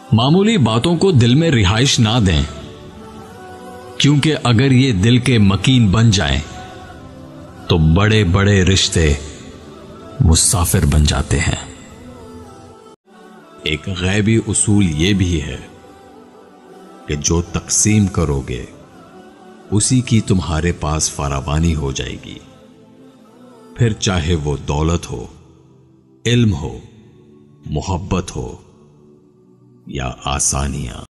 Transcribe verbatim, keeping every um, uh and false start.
मामूली बातों को दिल में रिहाइश ना दें, क्योंकि अगर ये दिल के मकीन बन जाएं, तो बड़े बड़े रिश्ते मुसाफिर बन जाते हैं। एक गैबी उसूल यह भी है कि जो तकसीम करोगे उसी की तुम्हारे पास फरावानी हो जाएगी, फिर चाहे वो दौलत हो, इल्म हो, मोहब्बत हो या आसानियां।